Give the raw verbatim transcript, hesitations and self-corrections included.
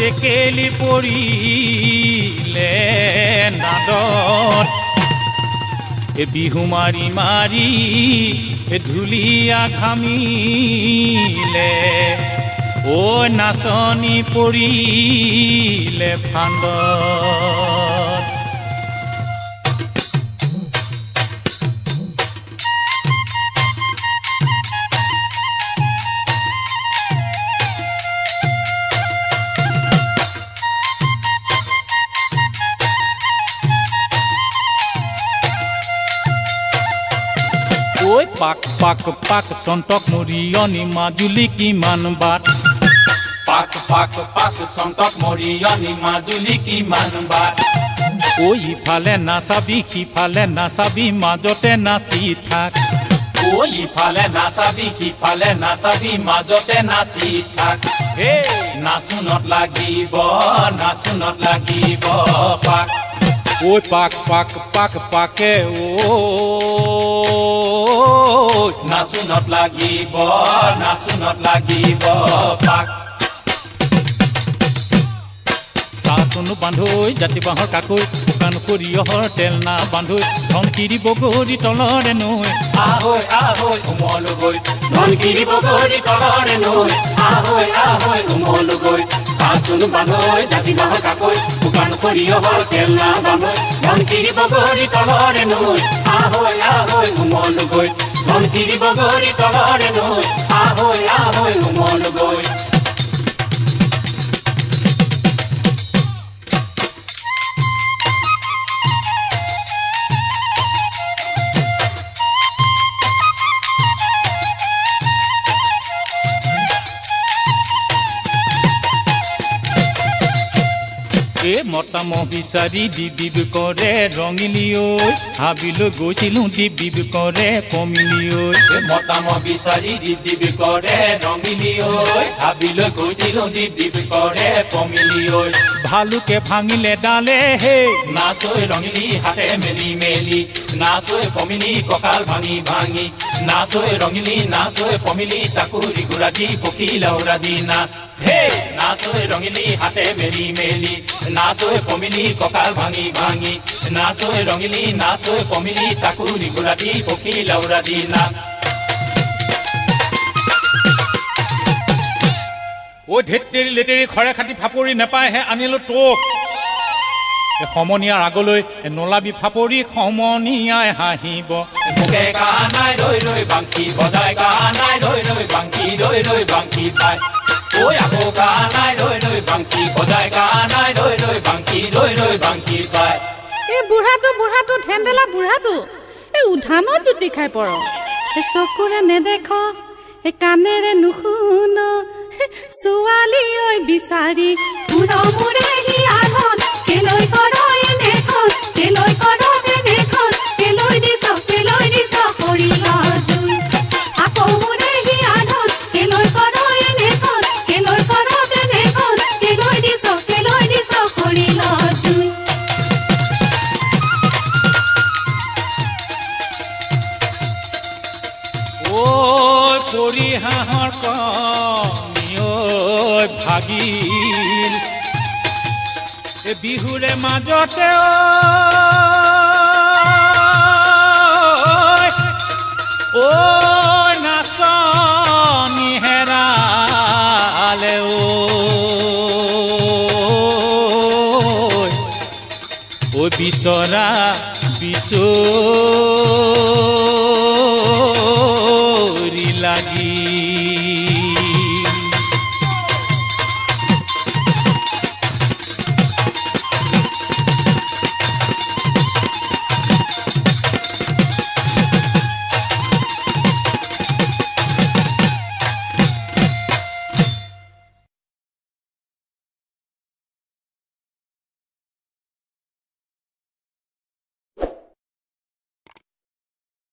টেকেলি পৰিলে নাদত এ বিহু মাৰি মাৰি এ ঢুলীয়া ঘামিলে ও নাচনি পৰিলে ফান্দত ঐ পাক পাক পাক সন্তক মৰিয়নি মাজুলী কিমান বাট পাক পাক পাক সন্তক মৰিয়নি মাজুলী কিমান বাট ঐ ইফালে নাচাবি সিফালে নাচাবি মাজতে নাচি থাক ঐ ইফালে নাচাবি সিফালে নাচাবি মাজতে নাচি থাক হে নাচুনত লাগিব নাচুনত লাগিব পাক ঐ পাক পাক পাক পাকে ও নাচুনত লাগিব নাচুনত লাগিব পাক চাচুনো বান্ধৈ জাতি বাঁহৰ কাকৈ শুকান সৰিয়হৰ তেল না বান্ধৈ ধনকিৰি বগৰী তলৰে নৈ আহৈ আহৈ উমলো গৈ ধনকিৰি বগৰী তলৰে নৈ আহৈ আহৈ উমলো গৈ চাচুনো বান্ধৈ জাতি বাঁহৰ কাকৈ শুকান সৰিয়হৰ তেল না বান্ধৈ ধনকিৰি বগৰী তলৰে নৈ আহৈ আহৈ উমলো গৈ ধনকিৰি বগৰী তলৰে নৈ আহৈ আহৈ উমলো গৈ এ মতা মহ বিচাৰি ডিবিব কৰে ৰঙিলি ঐ হাবিলৈ গৈছিলো ডিবিব কৰে কমিলি ঐ এ মতা মহ বিচাৰি ডিবিব কৰে ৰঙিলি ঐ হাবিলৈ গৈছিলো ডিবিব কৰে কমিলি ঐ ভালুকে ভাঙিলে ডালে হে নাচৈ ৰঙিলি হাতে মেলি মেলি নাচৈ কমিলি কঁকাল ভাঙি ভাঙি নাচৈ ৰঙিলি নাচৈ কমিলি তাকুৰি ঘোঁৰা দি পখী লাউৰা দি নাচ হে নাচৈ ৰঙিলি হাতে মেলি মেলি নাচৈ কমিলি কঁকাল ভাঙি ভাঙি নাচৈ ৰঙিলি নাচৈ কমিলি তাকুৰি ঘোঁৰা দি পখী লাউৰা দি নাচ ঐ ধেত্তেৰি লেতেৰি খৰে খাটি ফাপৰি নেপায়হে আনিলো তোক সমনীয়াৰ আগলৈ নলাবি ফাপৰি সমনীয়াই হাঁহিব মুখে কানাই ৰৈ ৰৈ বাংকি বজাই কানাই ৰৈ ৰৈ বাংকি ৰৈ ৰৈ বাংকি পায় ঐ আকৌ কানাই ৰৈ ৰৈ বাংকি বজাই কানাই ৰৈ ৰৈ বাংকি ৰৈ ৰৈ বাংকি পায় এই বুঢ়াটো বুঢ়াটো ঠেণ্ডেলা বুঢ়াটো এই উধানত জুতি খাই পৰ এই চকুৰে নেদেখ এই কাণেৰে নুশুন ছোৱালী ঐ বিচাৰি পুৰ মুৰে হিয়ানত কেলৈ কৰ এনেখন কেলৈ কৰ এনেখন কেলৈ দিছ কেলৈ দিছ কৰিল জুই আকৌ মুৰে হিয়ানত কেলৈ কৰ এনেখন কেলৈ কৰ এনেখন কেলৈ দিছ কেলৈ দিছ কৰিল জুই ঐ পৰি হাঁহৰ কণী ঐ ভাগিল এ বিহুৰে মাজতে ঐ নাচনি হেৰালে ঐ বিচৰা বিচৰি লাগি